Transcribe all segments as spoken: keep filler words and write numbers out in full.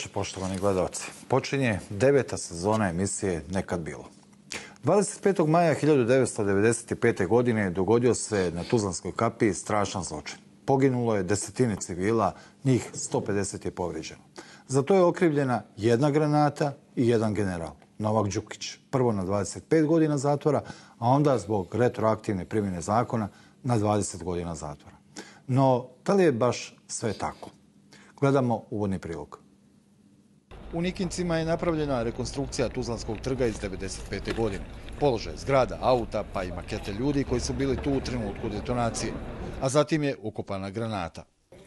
poštovani gledalci. Počinje deveta sezona emisije Nekad bilo. dvadeset petog maja hiljadu devetsto devedeset pete. godine dogodio se na Tuzlanskoj kapiji strašan zločin. Poginulo je desetine civila, njih sto pedeset je povrijeđeno. Za to je okrivljena jedna granata i jedan general, Novak Đukić. Prvo na dvadeset pet godina zatvora, a onda zbog retroaktivne primjene zakona na dvadeset godina zatvora. No, da li je baš sve tako? Gledamo uvodni prilog. U Nikincima je napravljena rekonstrukcija Tuzlanskog trga iz devedeset pete. godine. Položaj zgrada, auta, pa i makete ljudi koji su bili tu u trenutku detonacije. A zatim je ukopana granata.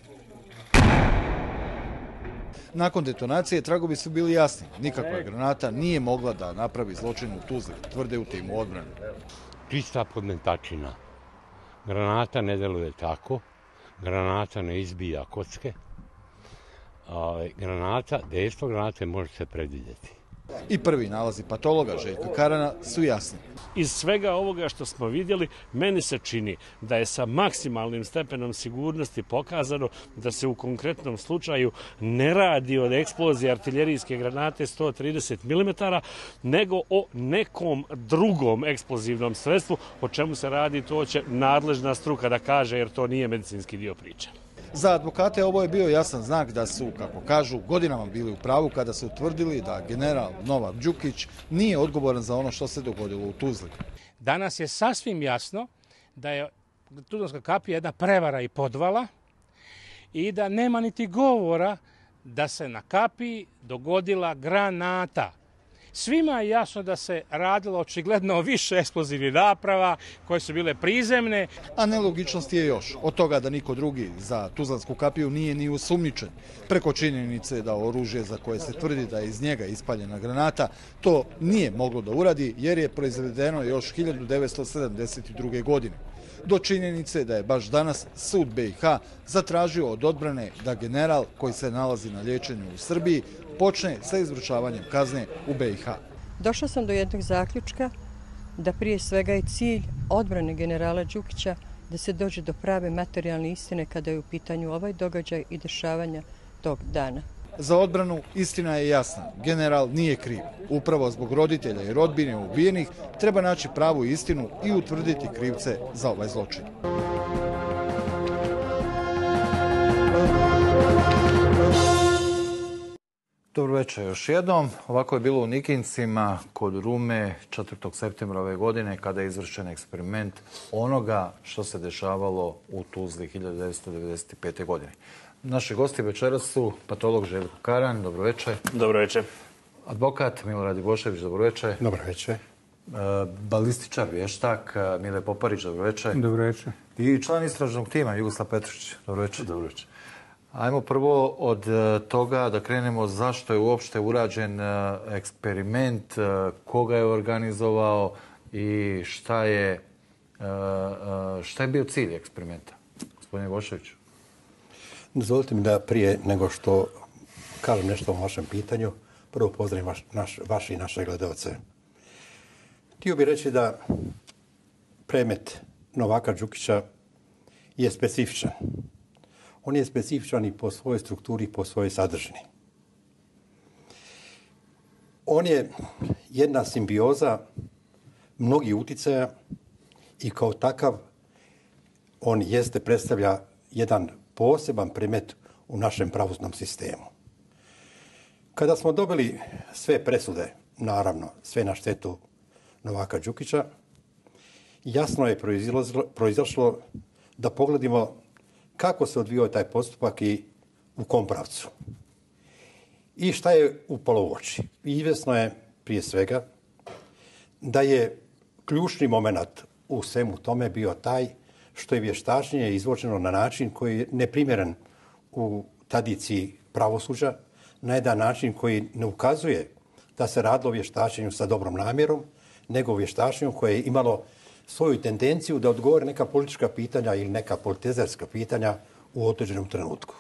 Nakon detonacije tragovi su bili jasni. Nikakva granata nije mogla da napravi zločin u Tuzli, tvrde u timu odbrane. Čista podmetačina. Granata ne deluje tako. Granata ne izbija kocke. Granata, dejstvo granate može se predvidjeti. I prvi nalazi patologa Željka Karana su jasni. Iz svega ovoga što smo vidjeli, meni se čini da je sa maksimalnim stepenom sigurnosti pokazano da se u konkretnom slučaju ne radi od eksplozije artiljerijske granate sto trideset milimetara, nego o nekom drugom eksplozivnom sredstvu. O čemu se radi, to će nadležna struka da kaže, jer to nije medicinski dio priče. Za advokate ovo je bio jasan znak da su, kako kažu, godinama bili u pravu kada su utvrdili da general Novak Đukić nije odgovoran za ono što se dogodilo u Tuzli. Danas je sasvim jasno da je Tuzlanska kapija jedna prevara i podvala i da nema niti govora da se na kapiji dogodila granata. Svima je jasno da se radilo očigledno više eksplozivnih naprava koje su bile prizemne. A nelogičnost je još od toga da niko drugi za Tuzlansku kapiju nije ni osumnjičen. Preko činjenice da oružje za koje se tvrdi da je iz njega ispaljena granata to nije moglo da uradi jer je proizvedeno još hiljadu devetsto sedamdeset druge. godine. Do činjenice da je baš danas sud B i H zatražio od odbrane da general koji se nalazi na liječenju u Srbiji počne sa izvršavanjem kazne u B i H. Došla sam do jednog zaključka da prije svega je cilj odbrane generala Đukića da se dođe do prave materijalne istine kada je u pitanju ovaj događaj i dešavanja tog dana. Za odbranu istina je jasna. General nije kriv. Upravo zbog roditelja i rodbine ubijenih treba naći pravu istinu i utvrditi krivce za ovaj zločin. Dobro večer još jednom. Ovako je bilo u Nikincima kod Rume četvrtog septembra ove godine kada je izvršen eksperiment onoga što se dešavalo u Tuzli hiljadu devetsto devedeset pete. godine. Naši gosti večeras su patolog Željko Karan, dobro večer. Dobro večer. Advokat Milorad Ivošević, dobro večer. Dobro večer. Balističar, vještak Mile Poparić, dobro večer. Dobro večer. I član istražnog tima Jugoslav Petrušić, dobro večer. Dobro večer. Ajmo prvo od toga da krenemo zašto je uopšte urađen eksperiment, koga je organizovao i šta je, šta je bio cilj eksperimenta. Gospodine Ivošević. Dozvolite mi da prije nego što kažem nešto o vašem pitanju, prvo pozdravim vaš, naš, vaši i naše gledalce. Htio bih reći da predmet Novaka Đukića je specifičan. On je specifičan i po svojoj strukturi i po svojoj sadržini. On je jedna simbioza mnogih uticaja i kao takav on jeste predstavlja jedan poseban predmet u našem pravosudnom sistemu. Kada smo dobili sve presude, naravno sve na štetu Novaka Đukića, jasno je proizašlo da pogledimo kako se odvijao taj postupak i u kom pravcu. I šta je upalo u oči. Izvjesno je prije svega da je ključni moment u svemu tome bio taj što je vještačenje izvođeno na način koji je neprimjeren u tradiciji pravosuđa, na jedan način koji ne ukazuje da se radilo o vještačenju sa dobrom namjerom, nego o vještačenju koje je imalo svoju tendenciju da odgovori neka politička pitanja ili neka politizerska pitanja u određenom trenutku.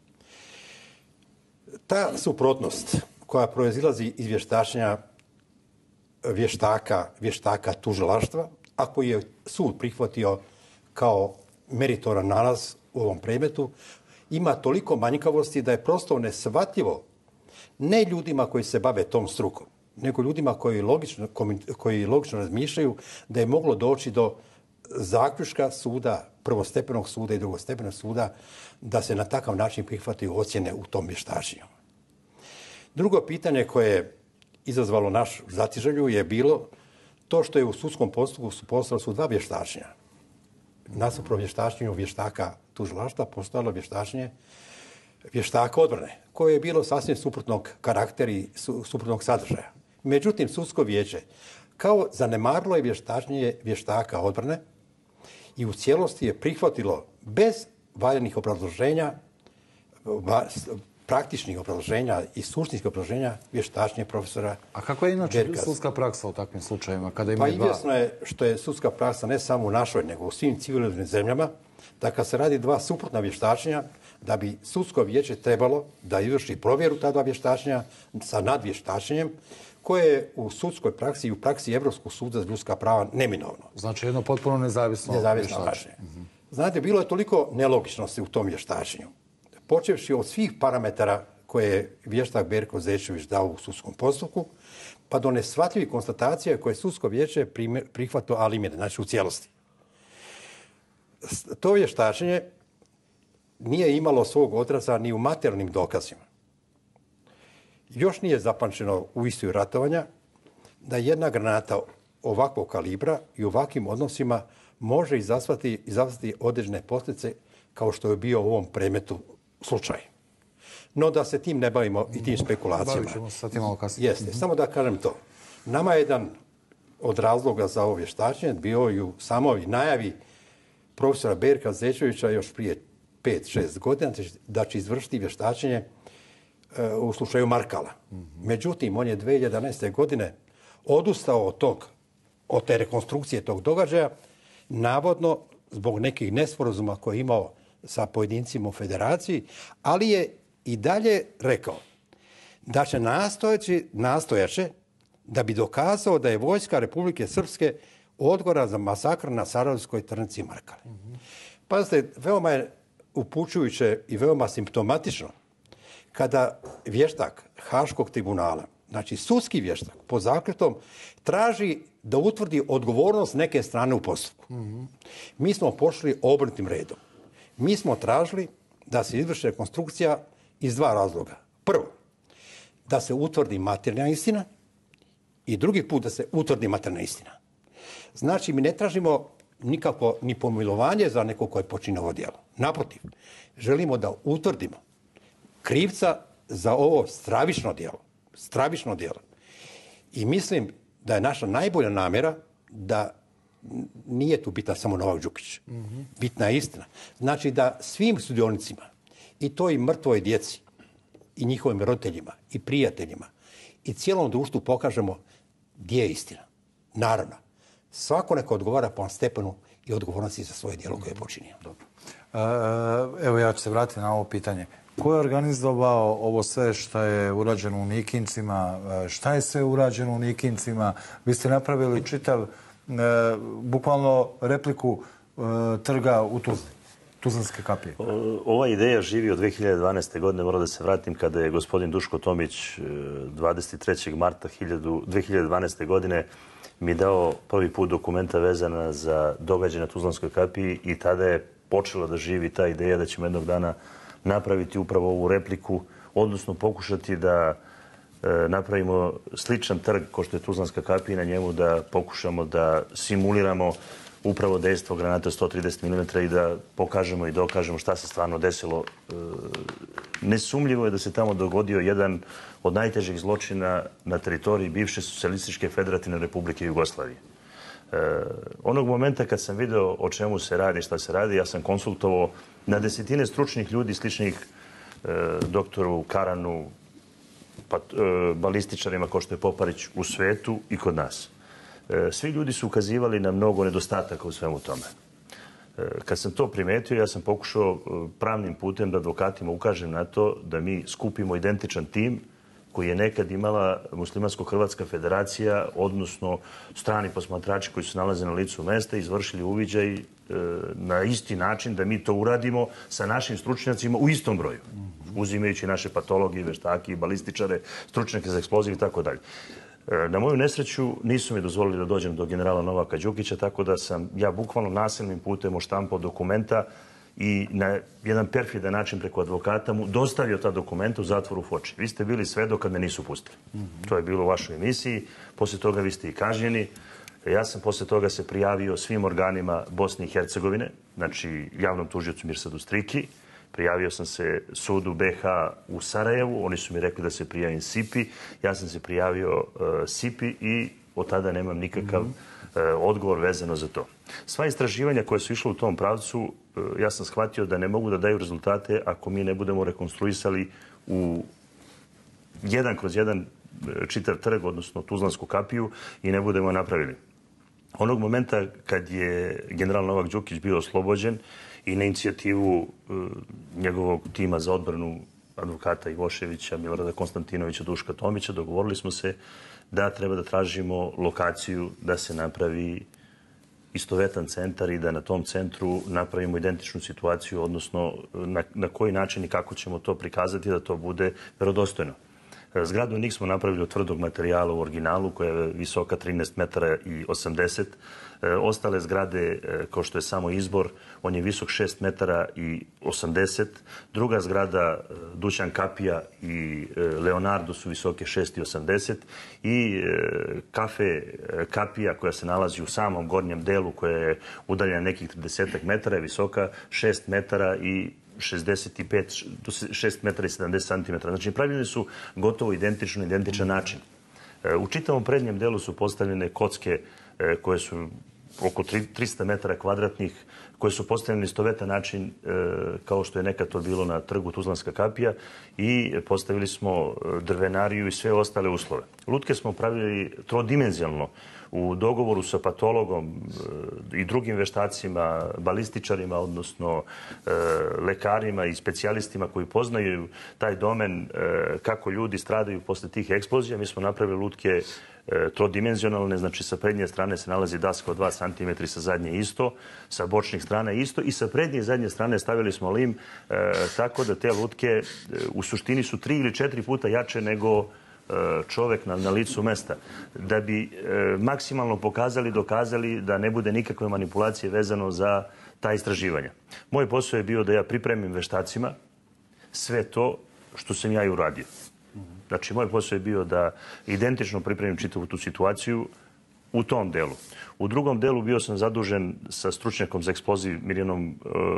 Ta suprotnost koja proizilazi iz vještačenja vještaka, vještaka tužilaštva, a koji je sud prihvatio kao meritoran nalaz u ovom predmetu, ima toliko manjkavosti da je prosto neshvatljivo ne ljudima koji se bave tom strukom, nego ljudima koji logično, koji logično razmišljaju da je moglo doći do zaključka suda, prvostepenog suda i drugostepenog suda, da se na takav način prihvataju ocjene u tom vještačenju. Drugo pitanje koje je izazvalo našu zatiželju je bilo to što je u sudskom postupku su postojala su dva vještačenja. Nasuprot vještačenju vještaka tužilaštva postojalo vještačenje vještaka odbrane, koje je bilo sasvim suprotnog karaktera i su, suprotnog sadržaja. Međutim, sudsko vijeće kao zanemarilo je vještačenje vještaka odbrane i u cijelosti je prihvatilo bez valjanih obrazloženja, praktičnih obrazloženja i suštinskih obrazloženja vještačenje profesora. A kakva je inače Berkasa. sudska praksa u takvim slučajevima? Kada Pa imaju dva... izvjesno je što je sudska praksa ne samo u našoj, nego u svim civilizovanim zemljama, da kad se radi dva suprotna vještačenja, da bi sudsko vijeće trebalo da izvrši provjeru ta dva vještačenja sa nadvještačenjem, koje je u sudskoj praksi i u praksi Evropskog suda za ljudska prava neminovno. Znači jedno potpuno nezavisno, Nezavisno vještačenje. važenje. Znate, bilo je toliko nelogičnosti u tom vještačenju. Počevši od svih parametara koje je vještak Berko Zečević dao u sudskom postupku, pa do neshvatljivih konstatacija koje je sudsko vijeće prihvatilo alimine, znači u cijelosti. To vještačenje nije imalo svog odraza ni u materijalnim dokazima. Još nije zapamćeno u istoj ratovanja da jedna granata ovakvog kalibra i u ovakvim odnosima može izazvati, izazvati određene posljedice kao što je bio u ovom predmetu slučaj. No da se tim ne bavimo i tim spekulacijama. Bavit ćemo se sa tim malo kasnije. Jeste, samo da kažem to. Nama je jedan od razloga za ovo vještačenje bio i u samoj najavi profesora Berka Zečevića još prije pet šest godina da će izvršiti vještačenje u slučaju Markala. Međutim, on je dvije hiljade jedanaeste. godine odustao od tog, od te rekonstrukcije tog događaja, navodno zbog nekih nesporazuma koje je imao sa pojedincima u federaciji, ali je i dalje rekao da će nastojeći, nastojaće da bi dokazao da je vojska Republike Srpske odgovorna za masakr na Sarajevskoj tržnici Markale. Mm-hmm. Pazite, veoma je upućujuće i veoma simptomatično kada vještak Haškog tribunala, znači sudski vještak, pod zaključkom traži da utvrdi odgovornost neke strane u postupku. Mm-hmm. Mi smo pošli obrnutim redom. Mi smo tražili da se izvrši rekonstrukcija iz dva razloga. Prvo, da se utvrdi materijalna istina i drugi put da se utvrdi materijalna istina. Znači, mi ne tražimo nikako ni pomilovanje za neko koje počine ovo djelo. Naprotiv, želimo da utvrdimo krivca za ovo stravično djelo. Stravično djelo. I mislim da je naša najbolja namjera da nije tu bitna samo Novak Đukić. Mm-hmm. Bitna je istina. Znači da svim sudionicima, i to i mrtvoj djeci, i njihovim roditeljima, i prijateljima, i cijelom društvu pokažemo gdje je istina. Naravno, svako neka odgovara po stepenu i odgovornosti za svoje djelo koje je počinio. Dobro. E, evo ja ću se vratiti na ovo pitanje. Ko je organizovao ovo sve što je urađeno u Nikincima? Šta je sve urađeno u Nikincima? Vi ste napravili čitav, e, bukvalno repliku e, trga u Tuzli, Tuzlanske kapije. Ova ideja živi od dvije hiljade dvanaeste. godine, moram da se vratim, kada je gospodin Duško Tomić dvadeset trećeg marta dvije hiljade dvanaeste. godine mi dao prvi put dokumenta vezana za događaj na Tuzlanskoj kapiji i tada je počela da živi ta ideja da ćemo jednog dana napraviti upravo ovu repliku, odnosno pokušati da e, napravimo sličan trg kao što je Tuzlanska kapija, na njemu da pokušamo da simuliramo upravo dejstvo granata sto trideset milimetara i da pokažemo i dokažemo šta se stvarno desilo. E, nesumljivo je da se tamo dogodio jedan od najtežih zločina na teritoriji bivše Socijalističke federativne Republike Jugoslavije. E, onog momenta kad sam video o čemu se radi, šta se radi, ja sam konsultovao na desetine stručnih ljudi sličnih e, doktoru Karanu, pa, e, balističarima kao što je Poparić u svetu i kod nas. E, svi ljudi su ukazivali na mnogo nedostataka u svemu tome. E, kad sam to primetio, ja sam pokušao pravnim putem da advokatima ukažem na to da mi skupimo identičan tim koji je nekad imala Muslimansko-Hrvatska federacija, odnosno strani posmatrači koji se nalaze na licu mesta, izvršili uviđaj na isti način da mi to uradimo sa našim stručnjacima u istom broju, uzimajući naše patologije, veštake, balističare, stručnjake za eksploziv i tako dalje. Na moju nesreću nisu mi dozvolili da dođem do generala Novaka Đukića, tako da sam ja bukvalno nasilnim putem oštampao dokumenta i na jedan perfidan način preko advokata mu dostavio ta dokumenta u zatvoru Foči. Vi ste bili svedok kad me nisu pustili. To je bilo u vašoj emisiji. Poslije toga vi ste i kažnjeni. Ja sam poslije toga se prijavio svim organima Bosne i Hercegovine, znači javnom tužiocu Mirsadu Striki. Prijavio sam se sudu B H u Sarajevu. Oni su mi rekli da se prijavim S I P I. Ja sam se prijavio uh, S I P I i od tada nemam nikakav uh, odgovor vezano za to. Sva istraživanja koja su išla u tom pravcu, uh, ja sam shvatio da ne mogu da daju rezultate ako mi ne budemo rekonstruisali u jedan kroz jedan čitav trg, odnosno Tuzlansku kapiju, i ne budemo napravili. Onog momenta kad je general Novak Đukić bio oslobođen i na inicijativu uh, njegovog tima za odbranu advokata Ivoševića, Milorada Konstantinovića, Duška Tomića, dogovorili smo se da treba da tražimo lokaciju da se napravi istovetan centar i da na tom centru napravimo identičnu situaciju, odnosno na, na koji način i kako ćemo to prikazati da to bude verodostojno. Zgradu N I K smo napravili od tvrdog materijala u originalu, koja je visoka trinaest metara i osamdeset. Ostale zgrade, kao što je samo Izbor, on je visok šest metara i osamdeset. Druga zgrada, Dušan Kapija i Leonardo, su visoke šest i osamdeset. I kafe Kapija, koja se nalazi u samom gornjem delu, koja je udaljena nekih trideset metara, je visoka šest metara i šezdeset pet, šest metara i sedamdeset centimetara. Znači, pravljeni su gotovo identično, identičan način. U čitavom prednjem delu su postavljene kocke koje su oko trista metara kvadratnih, koje su postavljene na istovetan način kao što je nekad to bilo na trgu Tuzlanska kapija, i postavili smo drvenariju i sve ostale uslove. Lutke smo pravili trodimenzionalno u dogovoru sa patologom i drugim veštacima, balističarima, odnosno lekarima i specijalistima koji poznaju taj domen, kako ljudi stradaju posle tih eksplozija. Mi smo napravili lutke trodimenzionalne, znači sa prednje strane se nalazi daska od dva centimetra, sa zadnje isto, sa bočnih strana isto, i sa prednje i zadnje strane stavili smo lim, tako da te lutke u suštini su tri ili četiri puta jače nego čovek na, na licu mesta, da bi e, maksimalno pokazali, dokazali da ne bude nikakve manipulacije vezano za ta istraživanja. Moj posao je bio da ja pripremim veštacima sve to što sam ja i uradio. Znači, moj posao je bio da identično pripremim čitavu tu situaciju u tom delu. U drugom delu bio sam zadužen sa stručnjakom za eksploziv Mirjanom e,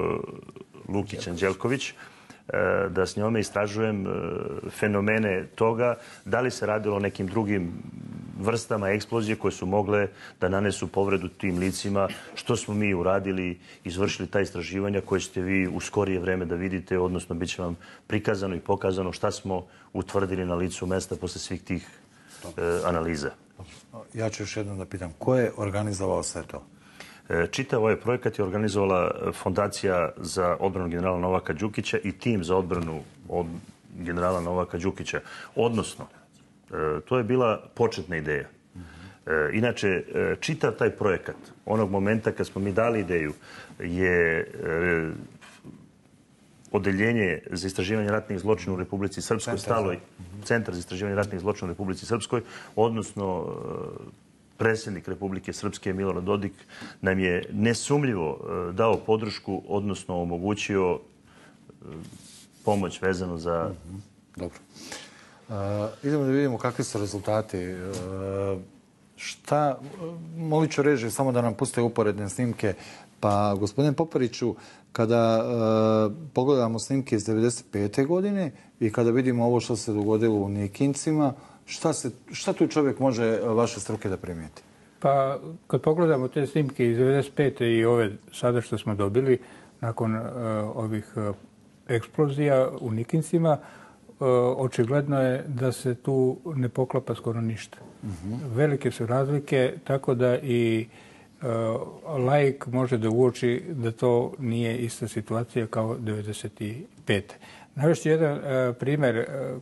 Lukić-Anđelković, da s njome istražujem fenomene toga da li se radilo o nekim drugim vrstama eksplozije koje su mogle da nanesu povredu tim licima, što smo mi uradili, izvršili ta istraživanja koje ćete vi u skorije vreme da vidite, odnosno bit će vam prikazano i pokazano šta smo utvrdili na licu mesta posle svih tih e, analiza. Ja ću još jednom da pitam, ko je organizovao sve to? Čitav ovaj projekat je organizovala Fondacija za odbranu generala Novaka Đukića i tim za odbranu od generala Novaka Đukića. Odnosno, to je bila početna ideja. Inače, čitav taj projekat, onog momenta kad smo mi dali ideju, je Odeljenje za istraživanje ratnih zločina u Republici Srpskoj, stalo, Centar za istraživanje ratnih zločina u Republici Srpskoj, odnosno predsjednik Republike Srpske Milorad Dodik nam je nesumljivo dao podršku, odnosno omogućio pomoć vezano za... Dobro. Uh, idemo da vidimo kakvi su rezultati. Uh, šta, molit ću režiju samo da nam puste uporedne snimke. Pa, gospodine Popariću, kada uh, pogledamo snimke iz devedeset pete godine i kada vidimo ovo što se dogodilo u Nikincima, Šta, se, šta tu čovjek može vaše struke da primijeti? Pa, kad pogledamo te snimke iz devedeset pete i ove sada što smo dobili nakon uh, ovih uh, eksplozija u Nikincima, uh, očigledno je da se tu ne poklapa skoro ništa. Uh-huh. Velike su razlike, tako da i uh, laik može da uoči da to nije ista situacija kao devedeset pete. Navešću jedan uh, primjer uh,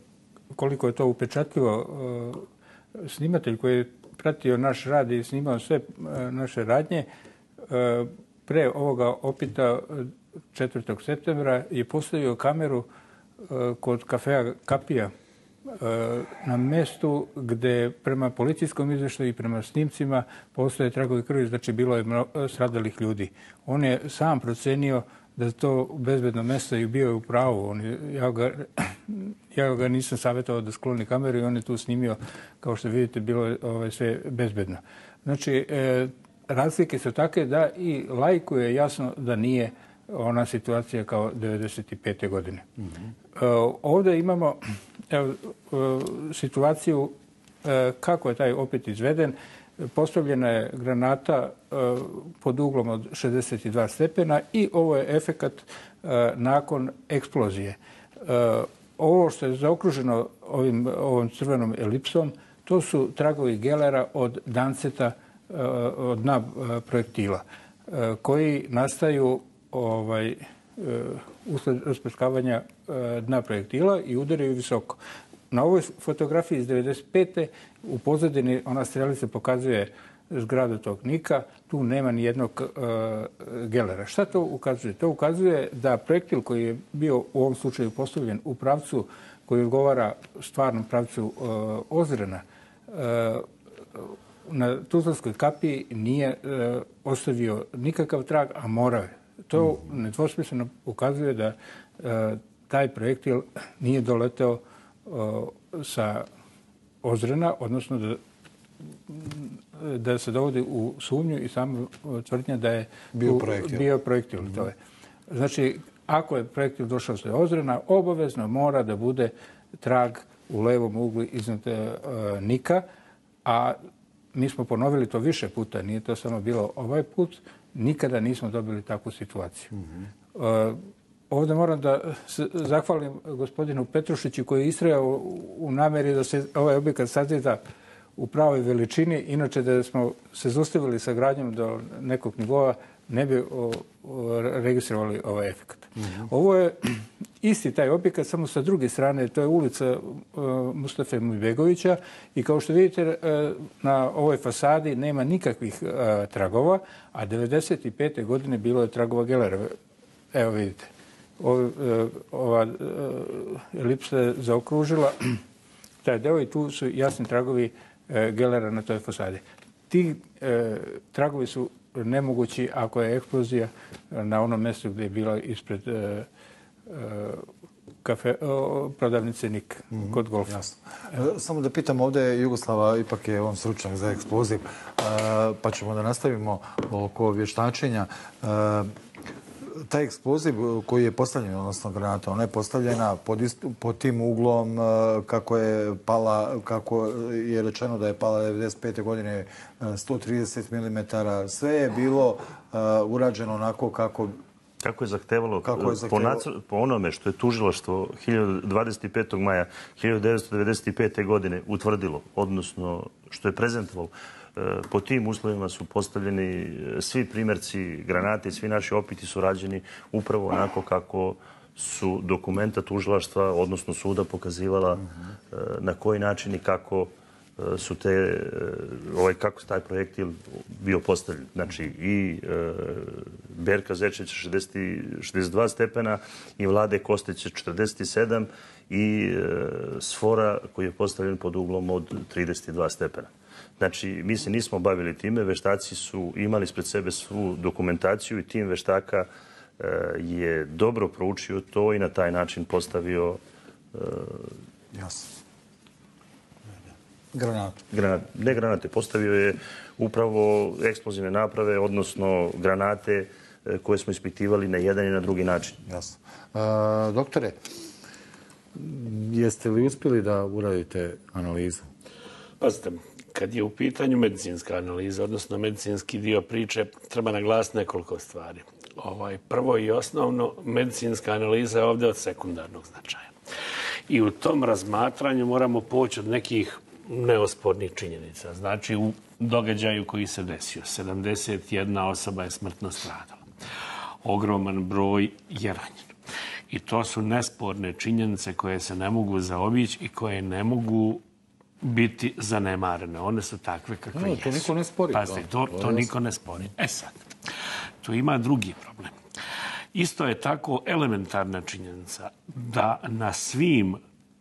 koliko je to upečatljivo, snimatelj koji je pratio naš rad i snimao sve naše radnje, pre ovoga opita četvrtog septembra je postavio kameru kod kafea Kapija na mestu gde prema policijskom izveštaju i prema snimcima postoje tragovi krvi, znači bilo je stradalih ljudi. On je sam procenio da je to bezbedno mesto i bio je u pravu. On je, ja, ga, ja ga nisam savjetovao da skloni kameru i on je tu snimio, kao što vidite, bilo je ovaj, sve bezbedno. Znači, e, razlike su takve da i laiku je jasno da nije ona situacija kao devedeset pete. godine. Mm-hmm. E, ovdje imamo evo, situaciju e, kako je taj opet izveden. Postavljena je granata e, pod uglom od šezdeset dva stepena i ovo je efekat e, nakon eksplozije. E, ovo što je zaokruženo ovim, ovom crvenom elipsom, to su tragovi gelera od danceta, e, od dna e, projektila, e, koji nastaju ovaj, e, usled rasprskavanja e, dna projektila i udaraju visoko. Na ovoj fotografiji iz devedeset pete. u pozadini ona strelica pokazuje zgradu tog Nika, tu nema ni jednog uh, gelera. Šta to ukazuje? To ukazuje da projektil koji je bio u ovom slučaju postavljen u pravcu koji odgovara stvarnom pravcu uh, Ozrena, uh, na Tuzlanskoj kapiji nije uh, ostavio nikakav trag, a morao je. To nedvosmisleno ukazuje da uh, taj projektil nije doleteo uh, sa Ozrena, odnosno da, da se dovodi u sumnju i samo tvrdnja da je bio projektil. Bio projektil mm-hmm. to je. Znači, ako je projektil došao sa Ozrena, obavezno mora da bude trag u levom uglu iznad uh, Nika, a mi smo ponovili to više puta, nije to samo bilo ovaj put, nikada nismo dobili takvu situaciju. Mm-hmm. Uh, ovdje moram da se zahvalim gospodinu Petrušiću koji je istrajao u, u namjeri da se ovaj objekat sazida u pravoj veličini. Inače, da smo se zaustavili sa gradnjom do nekog nivoa, ne bi o, o, registrovali ovaj efekt. Mm-hmm. Ovo je isti taj objekat, samo sa druge strane, to je ulica uh, Mustafe Mujbegovića i kao što vidite uh, na ovoj fasadi nema nikakvih uh, tragova, a devedeset pete. godine bilo je tragova gelera. Evo vidite. Ova, ova elipsa je zaokružila taj deo i tu su jasni tragovi e, gelera na toj fasadi. Ti e, tragovi su nemogući ako je eksplozija na onom mjestu gdje je bila ispred e, e, kafe, o, prodavnice Nik mm-hmm. kod golfa. Jasno. E, samo da pitam ovdje, Jugoslava ipak je on stručnjak za eksploziv, e, pa ćemo da nastavimo oko vještačenja. E, Taj eksploziv koji je postavljen, odnosno granata, ona je postavljena pod, ist, pod tim uglom kako je pala, kako je rečeno da je pala devedeset pete. godine sto trideset milimetara. Sve je bilo uh, urađeno onako kako... Kako je zahtevalo, kako je zahtevalo? Po, nacr, po onome što je tužilaštvo dvadeset petog maja hiljadu devetsto devedeset pete. godine utvrdilo, odnosno što je prezentovalo, po tim uslovima su postavljeni svi primjerci granate i svi naši opiti su rađeni upravo onako kako su dokumenta tužilaštva, odnosno suda, pokazivala mm-hmm. na koji način i kako su te, ovaj, kako taj projektil bio postavljen. Znači i e, Berka Zečevića šezdeset dva stepena i Vlade Kostića četrdeset sedam i e, Sfora koji je postavljen pod uglom od trideset dva stepena. Znači, mi se nismo bavili time, veštaci su imali ispred sebe svu dokumentaciju i tim veštaka e, je dobro proučio to i na taj način postavio e, Jasno. Granatu. Granat, ne granate, postavio je upravo eksplozivne naprave, odnosno granate e, koje smo ispitivali na jedan i na drugi način. Jasno. E, doktore, jeste li uspjeli da uradite analizu? Pazite, kad je u pitanju medicinska analiza, odnosno medicinski dio priče, treba naglasiti nekoliko stvari. Ovaj, prvo i osnovno, medicinska analiza je ovdje od sekundarnog značaja. I u tom razmatranju moramo poći od nekih neospornih činjenica. Znači, u događaju koji se desio, sedamdeset jedna osoba je smrtno stradala. Ogroman broj je ranjen. I to su nesporne činjenice koje se ne mogu zaobići i koje ne mogu biti zanemarene. One su takve kakve no, jesu. To niko ne spori. Pazite, to, to niko ne spori. E sad, tu ima drugi problem. Isto je tako elementarna činjenica da na svim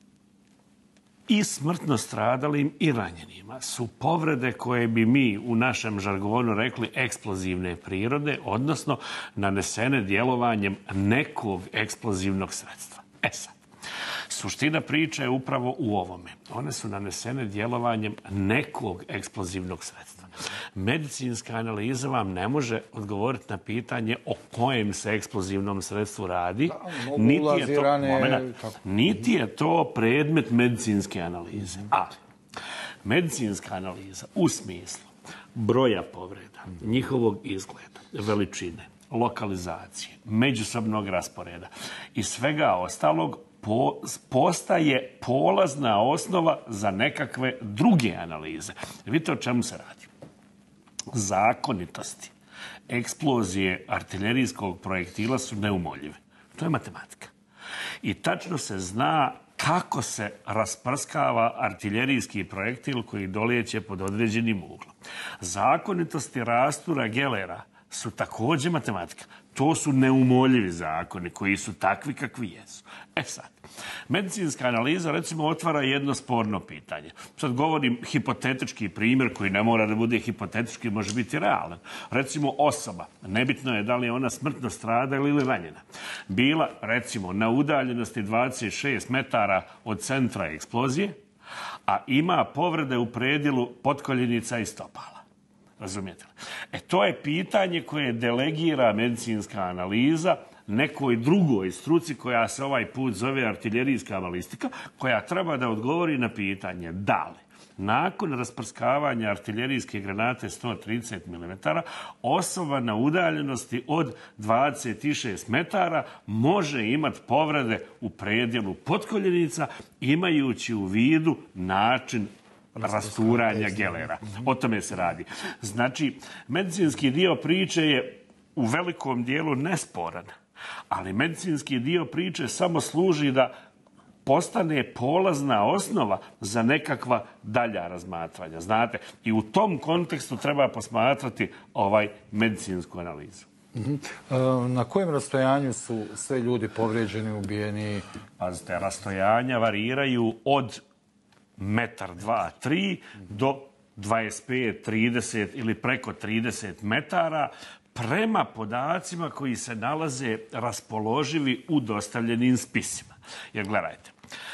i smrtno stradalim i ranjenima su povrede koje bi mi u našem žargonu rekli eksplozivne prirode, odnosno nanesene djelovanjem nekog eksplozivnog sredstva. E sad, suština priče je upravo u ovome. One su nanesene djelovanjem nekog eksplozivnog sredstva. Medicinska analiza vam ne može odgovoriti na pitanje o kojem se eksplozivnom sredstvu radi. Niti je to, moment, niti je to predmet medicinske analize. Ali, medicinska analiza u smislu broja povreda, njihovog izgleda, veličine, lokalizacije, međusobnog rasporeda i svega ostalog Po, postaje polazna osnova za nekakve druge analize. Vidite o čemu se radi. Zakonitosti eksplozije artiljerijskog projektila su neumoljive. To je matematika. I tačno se zna kako se rasprskava artiljerijski projektil koji dolijeće pod određenim uglom. Zakonitosti rastura Gellera su također matematika. To su neumoljivi zakoni koji su takvi kakvi jesu. E sad, medicinska analiza recimo otvara jedno sporno pitanje. Sad govorim hipotetički primjer koji ne mora da bude hipotetički, može biti realan. Recimo osoba, nebitno je da li je ona smrtno stradala ili ranjena, bila recimo na udaljenosti dvadeset šest metara od centra eksplozije, a ima povrede u predjelu potkoljenica i stopala. Razumijete li? E, to je pitanje koje delegira medicinska analiza nekoj drugoj struci koja se ovaj put zove artiljerijska balistika, koja treba da odgovori na pitanje da li nakon rasprskavanja artiljerijske granate sto trideset milimetara osoba na udaljenosti od dvadeset šest metara može imati povrede u predjelu potkoljenica imajući u vidu način rasturanja Gellera. O tome se radi. Znači, medicinski dio priče je u velikom dijelu nesporan, ali medicinski dio priče samo služi da postane polazna osnova za nekakva dalja razmatranja. Znate, i u tom kontekstu treba posmatrati ovaj medicinsku analizu. Uh-huh. Na kojem rastojanju su sve ljudi povrijeđeni, ubijeni? Pazite, rastojanja variraju od metar, dva, tri do dvadeset pet, trideset ili preko trideset metara prema podacima koji se nalaze raspoloživi u dostavljenim spisima. Jer gledajte,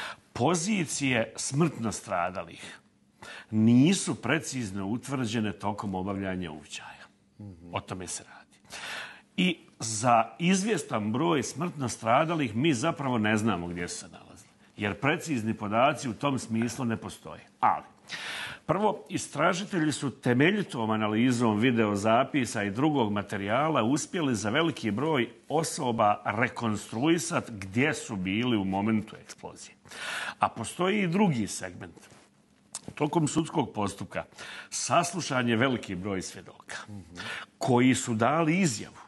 pozicije smrtno stradalih nisu precizno utvrđene tokom obavljanja uviđaja. O tome se radi. I za izvjestan broj smrtno stradalih mi zapravo ne znamo gdje su se nalazili. Jer precizni podaci u tom smislu ne postoje. Ali, prvo, istražitelji su temeljitom analizom videozapisa i drugog materijala uspjeli za veliki broj osoba rekonstruisati gdje su bili u momentu eksplozije. A postoji i drugi segment. Tokom sudskog postupka saslušan je veliki broj svjedoka koji su dali izjavu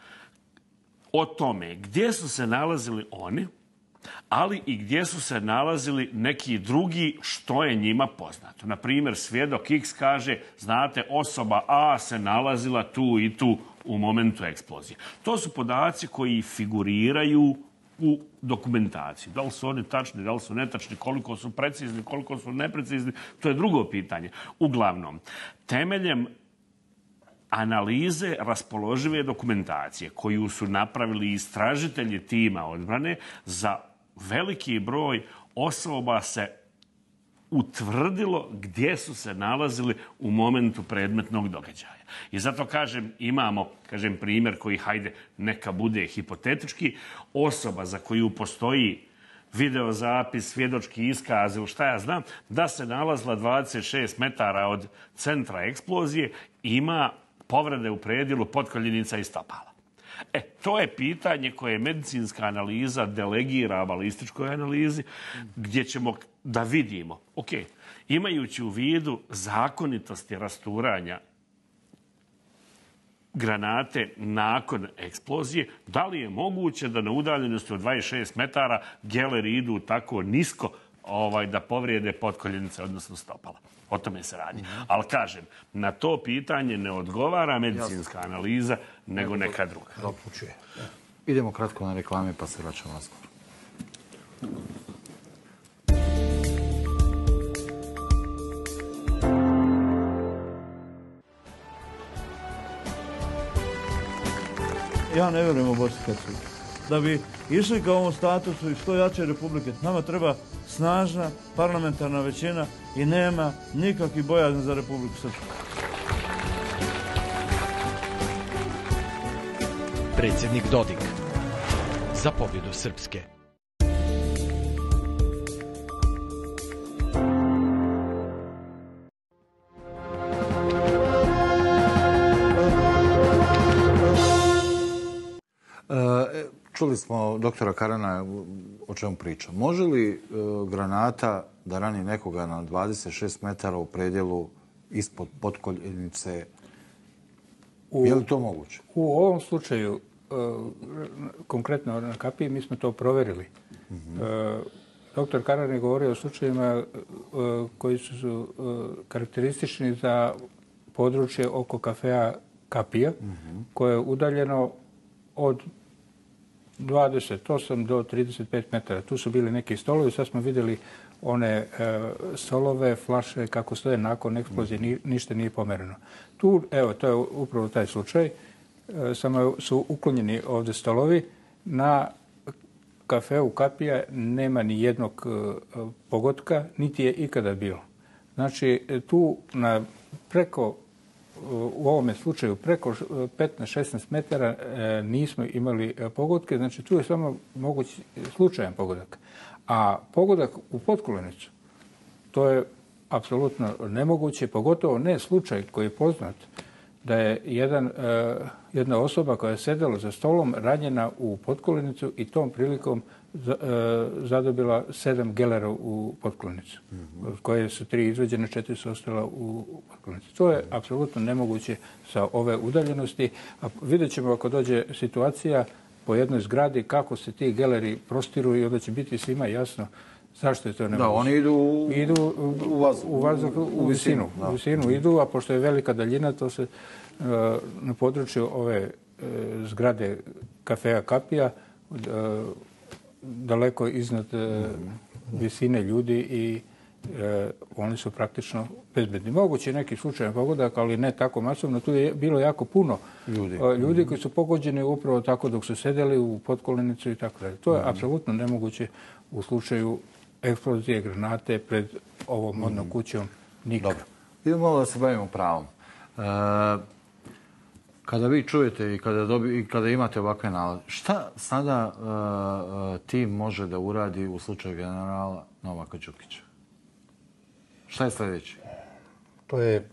o tome gdje su se nalazili oni, ali i gdje su se nalazili neki drugi što je njima poznato. Na primjer, svjedok X kaže, znate, osoba A se nalazila tu i tu u momentu eksplozije. To su podaci koji figuriraju u dokumentaciji. Da li su oni tačni, da li su netačni, koliko su precizni, koliko su neprecizni, to je drugo pitanje. Uglavnom, temeljem analize raspoložive dokumentacije koju su napravili istražitelji tima odbrane, za veliki broj osoba se utvrdilo gdje su se nalazili u momentu predmetnog događaja. I zato kažem, imamo kažem, primjer koji, hajde, neka bude hipotetički, osoba za koju postoji videozapis, svjedočki iskaz, šta ja znam, da se nalazila dvadeset šest metara od centra eksplozije, ima povrede u predjelu potkoljenica i stopala. E, to je pitanje koje medicinska analiza delegira balističkoj analizi, gdje ćemo da vidimo, ok, imajući u vidu zakonitosti rasturanja granate nakon eksplozije, da li je moguće da na udaljenosti od dvadeset šest metara geleri idu tako nisko ovaj, da povrijede potkoljenice, odnosno stopala. O tome se radi. Mm-hmm. Ali kažem, na to pitanje ne odgovara medicinska Jasne. analiza, nego neka druga. Odlučuje. Idemo kratko na reklame pa se vraćamo razgovor. Ja ne vjerujem u Bosni i Hercegovini. Da bi išli ka ovom statusu i što jače republike, nama treba snažna parlamentarna većina i nema nikakvih bojazni za Republiku Srpsku. Predsjednik Dodik. Za pobjedu Srpske. Čuli smo doktora Karana o čemu priča. Može li granata da rani nekoga na dvadeset šest metara u predjelu ispod potkoljenice? Je li to moguće? U ovom slučaju, konkretno na kapiji, mi smo to provjerili. Mm-hmm. Doktor Karan je govorio o slučajevima koji su karakteristični za područje oko kafea Kapija, mm-hmm. koje je udaljeno od dvadeset osam do trideset pet metara. Tu su bili neki stolovi, sad smo vidjeli one e, stolove, flaše, kako stoje nakon eksplozije, ni, ništa nije pomereno. Tu, evo, to je upravo taj slučaj, e, samo su uklonjeni ovdje stolovi. Na kafeu Kapija nema ni jednog e, pogotka, niti je ikada bilo. Znači, tu na preko u ovome slučaju preko petnaest šesnaest metara nismo imali pogodke, znači tu je samo mogući slučajan pogodak. A pogodak u potkolenicu, to je apsolutno nemoguće, pogotovo ne slučaj koji je poznat da je jedan, jedna osoba koja je sedela za stolom ranjena u potkolenicu i tom prilikom zadobila sedam gelera u potkolenicu, od koje su tri izvađene, četiri su ostala u potkolenici. To je apsolutno nemoguće sa ove udaljenosti. A vidjet ćemo ako dođe situacija po jednoj zgradi kako se ti geleri prostiru i onda će biti svima jasno zašto je to nemoguće. Da, oni idu, idu u, vazduh, u, vazduh, u, u visinu. Da. U visinu idu, a pošto je velika daljina, to se uh, na području ove uh, zgrade kafea Kapija uh, daleko iznad uh, visine ljudi i uh, oni su praktično bezbedni. Moguće je neki slučajan pogodak, ali ne tako masovno. Tu je bilo jako puno ljudi, uh, ljudi koji su pogođeni upravo tako dok su sedeli u potkolenicu i tako dalje. To je mm. apsolutno nemoguće u slučaju eksplozije granate pred ovom modnom kućom nikad. Dobro. Idemo malo da se bavimo pravom. E, kada vi čujete i kada, dobi, i kada imate ovakve nalaze, šta sada e, tim može da uradi u slučaju generala Novaka Đukića? Šta je sljedeće? To je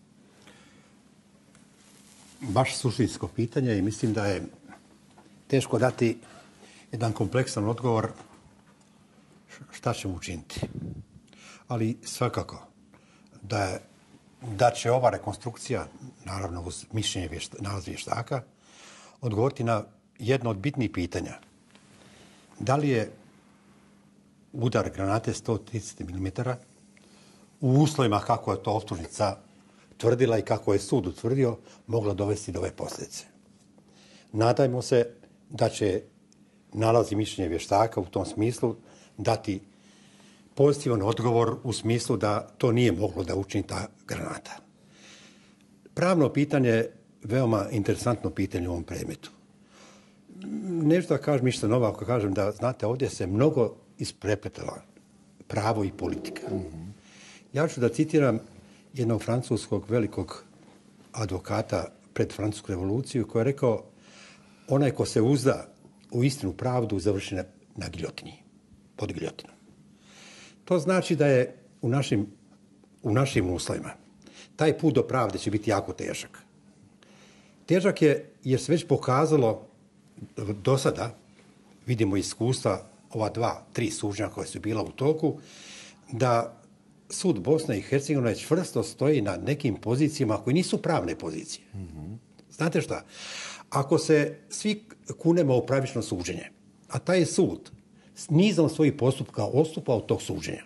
baš suštinsko pitanje i mislim da je teško dati jedan kompleksan odgovor šta ćemo učiniti. Ali svakako da, je, da će ova rekonstrukcija, naravno uz mišljenje vješta, nalaz vještaka, odgovoriti na jedno od bitnih pitanja. Da li je udar granate sto trideset milimetara u uslovima kako je to optužnica tvrdila i kako je sud utvrdio, mogla dovesti do ove posljedice. Nadajmo se da će nalaz i mišljenje vještaka u tom smislu dati pozitivan odgovor u smislu da to nije moglo da učini ta granata. Pravno pitanje je veoma interesantno pitanje u ovom predmetu. Nešto da kažem ništa novo ako kažem da, znate, ovdje se mnogo isprepletala pravo i politika. Mm-hmm. Ja ću da citiram jednog francuskog velikog advokata pred Francusku revoluciju koji je rekao: onaj ko se uzda u istinu pravdu završi na, na giljotini, pod giljotinom. To znači da je u našim, u našim uslovima taj put do pravde će biti jako težak. Težak je jer se već pokazalo do sada, vidimo iskustva ova dva, tri suđenja koja su bila u toku, da sud Bosne i Hercegovine čvrsto stoji na nekim pozicijama koji nisu pravne pozicije. Mm-hmm. Znate šta? Ako se svi kunemo u pravično suđenje, a taj sud s nizom svojih postupka odstupa od tog suđenja,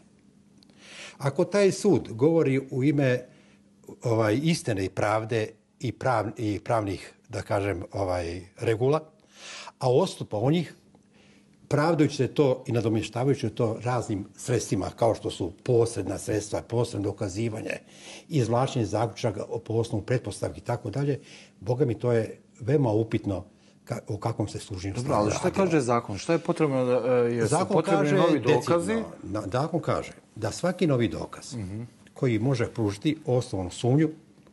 ako taj sud govori u ime ovaj, istine i pravde i, prav, i pravnih, da kažem, ovaj, regula, a odstupa od njih, pravdajući se to i nadomještavajući to raznim sredstvima, kao što su posredna sredstva, posredno dokazivanje, izvlačenje zaključaka po osnovu pretpostavki i tako dalje, Boga mi to je veoma upitno ka, o kakvom se suđenju Dobro, ali šta kaže zakon? Šta je potrebno? Da, jesu zakon potrebni kaže, novi dokazi? Decidno, zakon kaže da svaki novi dokaz uh-huh. koji može pružiti osnovnu sumnju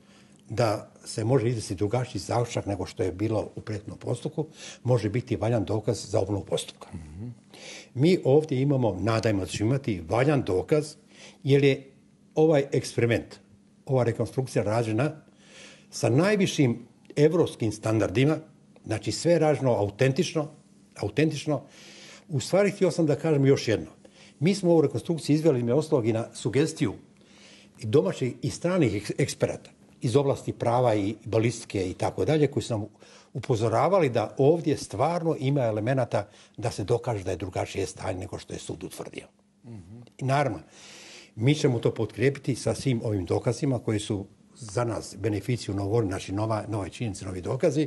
da se može izvesti drugačiji zaključak nego što je bilo u prethodnom postupku, može biti valjan dokaz za obnovu postupka. Mm-hmm. Mi ovdje imamo, nadajmo da ćemo imati valjan dokaz, jer je ovaj eksperiment, ova rekonstrukcija rađena sa najvišim evropskim standardima, znači sve je rađeno autentično, autentično. U stvari htio sam da kažem još jedno. Mi smo ovu rekonstrukciju izveli me ostalog i na sugestiju i domaćih i stranih eksperata iz oblasti prava i balistike i tako dalje, koji su nam upozoravali da ovdje stvarno ima elemenata da se dokaže da je drugačije stanje nego što je sud utvrdio. Mm-hmm. I naravno, mi ćemo to potkrijepiti sa svim ovim dokazima koji su za nas beneficiju novori, znači nova, nove činjenice, novi dokazi.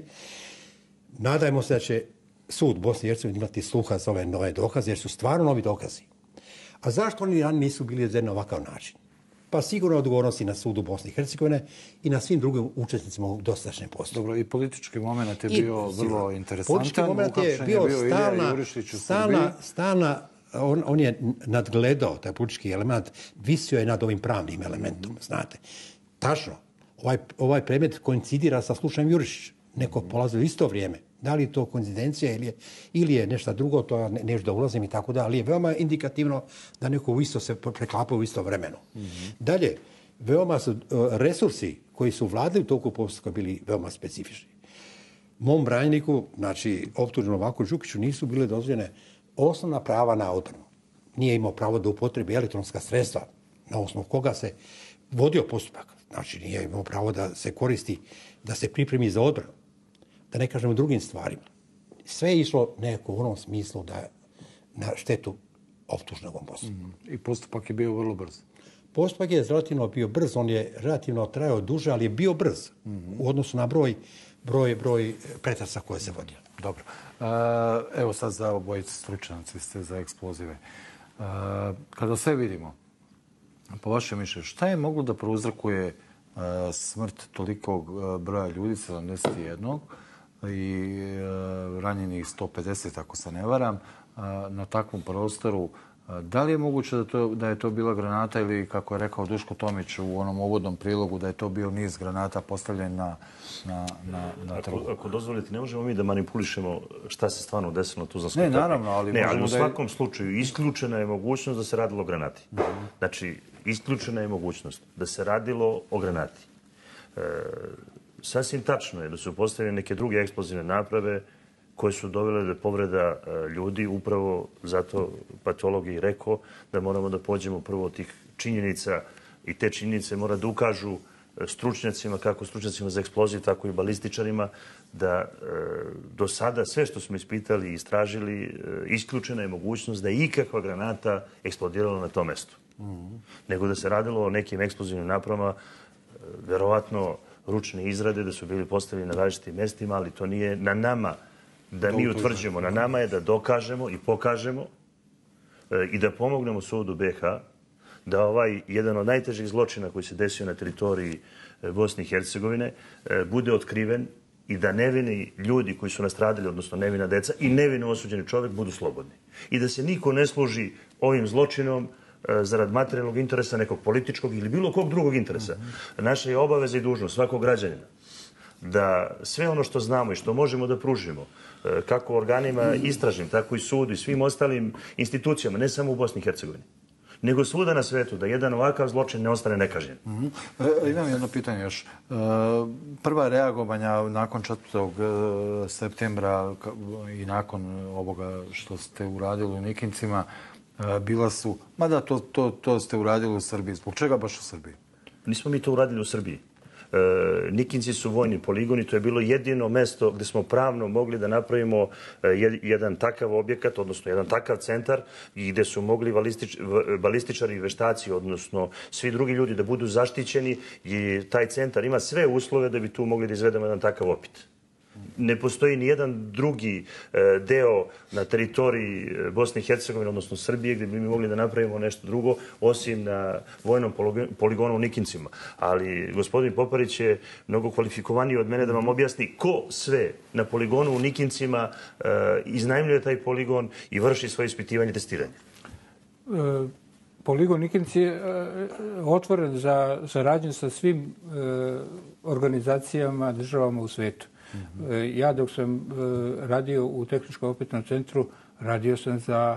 Nadajmo se da će sud Bosne i Hercegovine imati sluha za ove nove dokaze, jer su stvarno novi dokazi. A zašto oni ranije nisu bili na ovakav način? Pa sigurno odgovornosti na sudu Bosne i Hercegovine i na svim drugim učesnicima u dosadašnjem postupku. Dobro, i politički moment je bio I, vrlo interesantan. Politički moment je bio, bio stalna, stalna, stalna on, on je nadgledao taj politički element, visio je nad ovim pravnim elementom, mm-hmm. znate. Tačno, ovaj, ovaj predmet koincidira sa slučajem Jurišić. Neko polazi u isto vrijeme. Da li je to koincidencija ili je, ili je nešto drugo, to ja ne, nešto da ulazim i tako da, ali je veoma indikativno da neko u isto se preklapa u isto vremenu. Mm-hmm. Dalje, veoma su uh, resursi koji su vladali u toku postupka bili veoma specifični. Mom branjeniku, znači optuženom Novaku Đukiću, nisu bile dozvoljene osnovna prava na odbranu. Nije imao pravo da upotrebi elektronska sredstva na osnovu koga se vodio postupak. Znači nije imao pravo da se koristi, da se pripremi za odbranu. Da ne kažemo drugim stvarima. Sve je išlo nekako u onom smislu da na štetu optužnog postupka. Mm. I postupak je bio vrlo brz. Postupak je relativno bio brz, on je relativno trajao duže, ali je bio brz mm-hmm. u odnosu na broj, broj, broj pretrasa koje se vodio. Dobro. E, evo sad za obojice stručnjaci ste za eksplozive. E, kada sve vidimo, po vašem mišljenju, šta je moglo da prouzrokuje e, smrt tolikog broja ljudi, sedamdeset jedan, i e, ranjenih sto pedeset, ako se ne varam, e, na takvom prostoru? Da li je moguće da, to, da je to bila granata ili, kako je rekao Duško Tomić u onom uvodnom prilogu, da je to bio niz granata postavljen na, na, na, na trgu? Ako, ako dozvolite, ne možemo mi da manipulišemo šta se stvarno desilo na Tuzlanskoj kapi. Ne, naravno, ali... Ne, ali u da je... svakom slučaju isključena je mogućnost da se radilo o granati. Mm-hmm. Znači, isključena je mogućnost da se radilo o granati. E, sasvim tačno je da su postavljene neke druge eksplozivne naprave koje su dovele do povreda ljudi. Upravo zato patolog je rekao da moramo da pođemo prvo od tih činjenica i te činjenice mora da ukažu stručnjacima, kako stručnjacima za eksploziju, tako i balističarima, da e, do sada sve što smo ispitali i istražili, e, isključena je mogućnost da je ikakva granata eksplodirala na tom mestu. Mm-hmm. Nego da se radilo o nekim eksplozivnim napravama, e, verovatno ručne izrade, da su bili postavljeni na različitim mestima, ali to nije na nama da mi utvrđujemo. Na nama je da dokažemo i pokažemo e, i da pomognemo sudu B H da ovaj jedan od najtežih zločina koji se desio na teritoriji e, Bosne i Hercegovine e, bude otkriven i da nevini ljudi koji su nastradali, odnosno nevina deca i nevino osuđeni čovjek budu slobodni. I da se niko ne služi ovim zločinom e, zarad materijalnog interesa, nekog političkog ili bilo kog drugog interesa. Mm-hmm. Naša je obaveza i dužnost svakog građanina da sve ono što znamo i što možemo da pružimo, kako organima istražnim, tako i sudu i svim ostalim institucijama, ne samo u Bosni i Hercegovini, nego svuda na svetu, da jedan ovakav zločin ne ostane nekažnjen. Mm-hmm. E, imam jedno pitanje još. E, prva reagovanja nakon četvrtog septembra i nakon ovoga što ste uradili u Nikincima e, bila su, mada to, to, to ste uradili u Srbiji. Zbog čega baš u Srbiji? Nismo mi to uradili u Srbiji. Nikinci su vojni poligoni, to je bilo jedino mesto gde smo pravno mogli da napravimo jedan takav objekat, odnosno jedan takav centar i gde su mogli balističari i veštaci, odnosno svi drugi ljudi da budu zaštićeni i taj centar ima sve uslove da bi tu mogli da izvedemo jedan takav opit. Ne postoji ni jedan drugi deo na teritoriji Bosne i Hercegovine, odnosno Srbije, gde bi mi mogli da napravimo nešto drugo, osim na vojnom poligonu u Nikincima. Ali gospodin Poparić je mnogo kvalifikovaniji od mene da vam objasni ko sve na poligonu u Nikincima iznajmljuje taj poligon i vrši svoje ispitivanje i testiranje. Poligon Nikinci je otvoren za saradnju sa svim organizacijama, državama u svetu. Ja dok sam radio u Tehničko-opitnom centru, radio sam za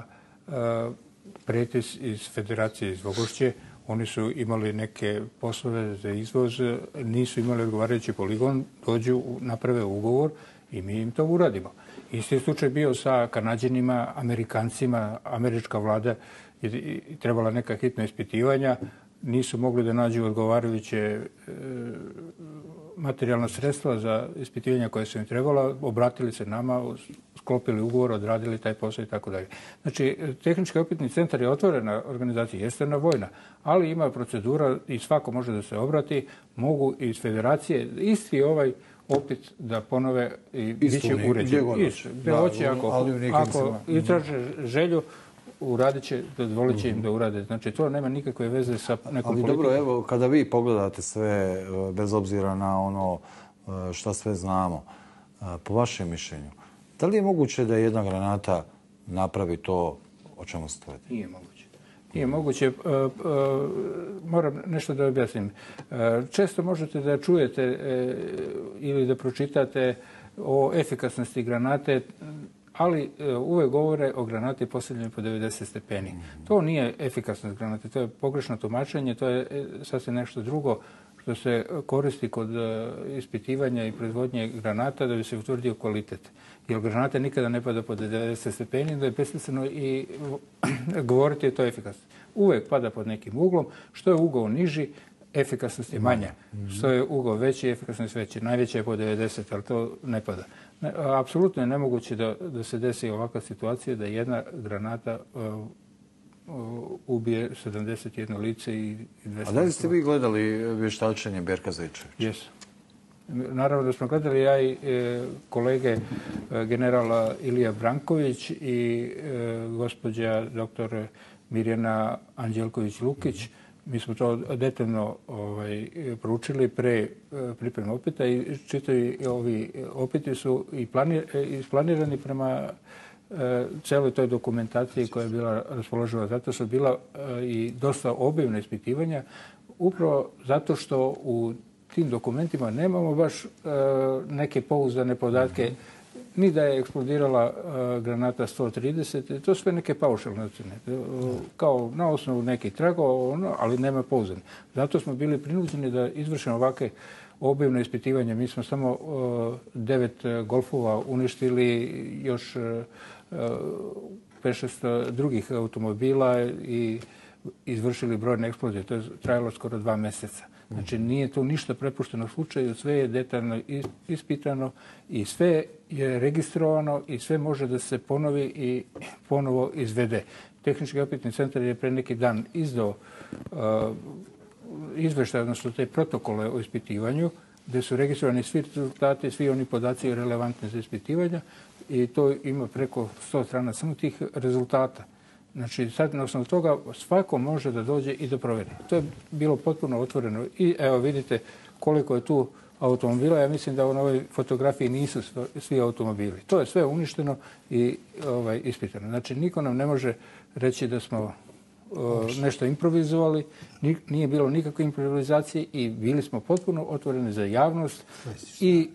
pretis iz Federacije iz Vogošće. Oni su imali neke poslove za izvoz, nisu imali odgovarajući poligon, dođu, naprave ugovor i mi im to uradimo. Isti slučaj bio sa Kanađanima, Amerikancima, američka vlada je trebala neka hitna ispitivanja, nisu mogli da nađu odgovarajuće materijalna sredstva za ispitivanja koje su im trebala, obratili se nama, sklopili ugovor, odradili taj posao i tako dalje. Znači, Tehnički opitni centar je otvorena organizacija, jeste na vojna, ali ima procedura i svako može da se obrati, mogu iz federacije, isti ovaj opit da ponove i bit će uređen. Gde hoće, ako istraže želju, uradit će, dozvolit će im da urade. Znači, to nema nikakve veze sa nekom politikom. Ali dobro, evo, kada vi pogledate sve, bez obzira na ono šta sve znamo, po vašem mišljenju, da li je moguće da jedna granata napravi to o čemu se tvrdi? Nije moguće. Nije moguće. Moram nešto da objasnim. Često možete da čujete ili da pročitate o efikasnosti granate, ali uvek govore o granati postavljenoj po devedeset stepeni. To nije efikasnost granate, to je pogrešno tumačenje, to je sasvim nešto drugo što se koristi kod ispitivanja i proizvodnje granata da bi se utvrdio kvalitet. Jer granata nikada ne pada po devedeset stepeni, da je besmisleno i govoriti je to efikasno. Uvek pada pod nekim uglom, što je ugao niži, efikasnost je manja. Što je ugao veći, efikasnost je veća. Najveća je po devedeset, ali to ne pada. Apsolutno je nemoguće da, da se desi ovakva situacija da jedna granata uh, uh, ubije sedamdeset jedno lice i dvesta. A da li ste vi gledali vještačenje Berka Zajčevića? Jesu. Naravno da smo gledali ja i e, kolege e, generala Ilija Branković i e, gospođa doktor Mirjana Anđelković-Lukić. Mi smo to detaljno ovaj, proučili pre pripreme opita i čitavi ovi opiti su i planir, isplanirani prema e, celoj toj dokumentaciji koja je bila raspoloživa. Zato su bila e, i dosta obimna ispitivanja, upravo zato što u tim dokumentima nemamo baš e, neke pouzdane podatke, ni da je eksplodirala uh, granata sto trideset, to sve neke paušalne ocene, kao na osnovu nekih tragova, ono, ali nema pouzdane. Zato smo bili prinuđeni da izvršimo ovakve obimne ispitivanja. Mi smo samo uh, devet golfova uništili, još uh, pet šest drugih automobila i izvršili brojne eksplozije. To je trajalo skoro dva meseca. Znači, nije to ništa prepušteno slučaju, sve je detaljno ispitano i sve je registrovano i sve može da se ponovi i ponovo izvede. Tehnički opitni centar je pre neki dan izdao uh, izveštaj, odnosno te protokole o ispitivanju, gde su registrovani svi rezultati, svi oni podaci relevantni za ispitivanja i to ima preko sto strana samo tih rezultata. Znači, sad na osnovu toga svako može da dođe i da proveri. To je bilo potpuno otvoreno. I evo vidite koliko je tu automobila. Ja mislim da u ovoj fotografiji nisu svi automobili. To je sve uništeno i ovaj, ispitano. Znači, niko nam ne može reći da smo uh, nešto improvizovali. Nije bilo nikakve improvizacije i bili smo potpuno otvoreni za javnost. I